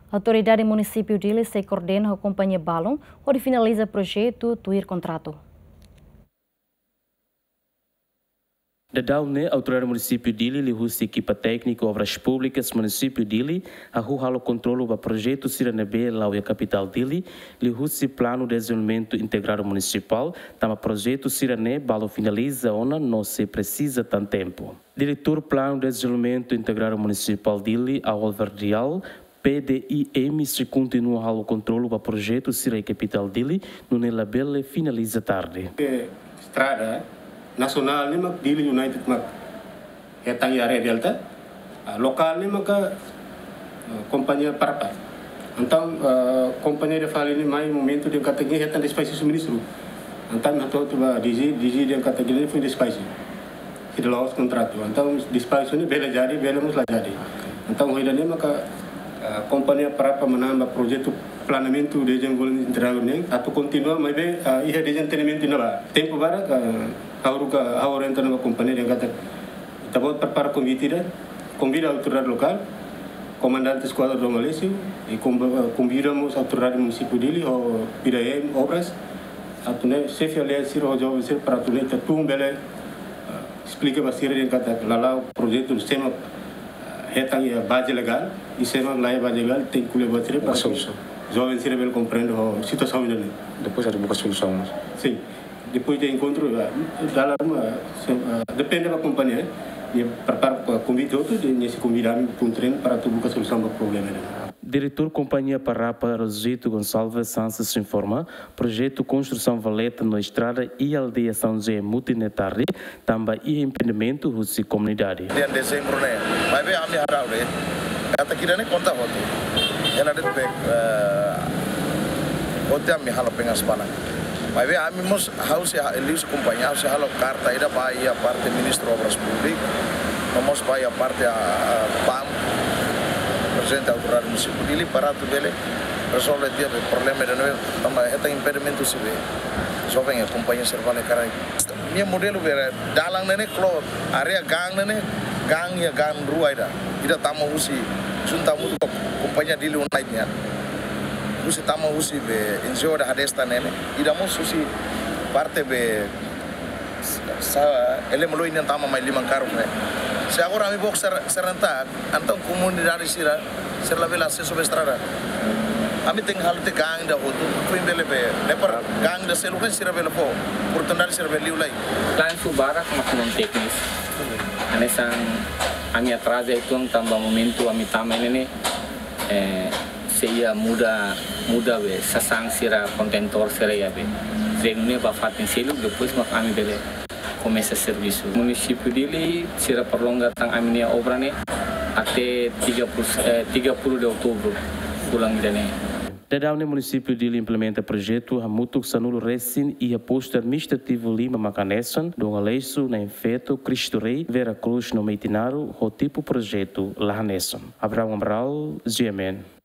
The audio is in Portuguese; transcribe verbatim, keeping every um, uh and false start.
A autoridade município dele se coordena com a companhia Balon, onde finaliza o projeto tuir contrato. Da Daune, a autoridade município dele, lhe usa equipa técnica obras públicas município dele, a rua o controle do projeto Siranebe, lá a capital dele, lhe usa plano de desenvolvimento integrado municipal, tama projeto Sirane, balo finaliza, ona não se precisa tanto tempo. Diretor plano de desenvolvimento integrado municipal dele, a Alverdial, P D I M se continua o controle do projeto Sirane capital dele, no Nelabele finaliza tarde. Estrada nasional ni mak dili United mak hetang area delta lokal ni maka kompanhia Parapa então kompanhia de fali ni mai momento de categoria hetang despesi suministro então atau tu ba digi digi de categoria foi despesi kita laos contrato então despesi ni bela jadi bela mus la jadi então hoida ni maka kompanhia Parapa menambah projeto planejamento de desenvolvimento integral ni atau continua mai be ia desenvolvimento ni ba tempo bara Auruka aurenta numa companhia yang kata kita buat prepara convite convida a autoridade local, comandante esquadra do Malésio e convidamos a autoridade municipal dele o P D I M obras a tune chefe ali sir o jovem sir para tune tum bele explica basir yang kata lala projeto do sistema hetang ya base legal e sistema lá é base legal tem que levar tire para solução jovem sir bele compreende a situação dele depois ada buka solução sim depois de encontro dalam depende da companhia e prepara convite outro de nesse convidar para treino para tu buscar solução para o problema. Diretor Companhia Parapa Rosito Gonçalves Santos informa projeto construção valeta na estrada e aldeia São José Mutinetari também e impedimento da comunidade. Em dezembro né, mas bem a minha harau né, kata kira né conta foto, ela de bek, hotel me halo pengas pana. Mas bem, a mim mos house eles companhia house halo carta ida vai a parte ministro obras públicas, vamos vai a parte a P A M, presidente da autoridade municipal dele para tu dele resolver dia o problema de novo, também é impedimento se vê, só vem a companhia servale cara. Minha modelo vera dalang nene klo area gang nene gang ya gang rua ida, ida tamu usi junta mutu companhia dele unitnya. Usi tama usi be enjoy da hadesta nene ida mo susi parte be sa ele melo ini tama mai limang karung ne se agora mi box serenta antam comunidade sira ser la vela se sobre estrada ami tem halte gang da hotu foi bele be lepar gang da selu kan sira bele po oportunidade sira bele ulai plan su barak maknum teknis anesang ami atrasa itu tambah momento ami tama ini eh seia muda muda be sasang sira contentor sira ya be treino ba fatin selu depois mak ami bele começa serviço município dele sira prolonga tang ami obra ne até tiga puluh de outubro bulan ini. Dadawne município dele implementa projeto Hamutuk Sanulo Resin e a posto administrativo Lima Macanesson, do Aleiso na Infeto, Cristo Rei, Vera Cruz no Meitinaro, o tipo projeto Lahanesson. Abraão Ambral, G M N.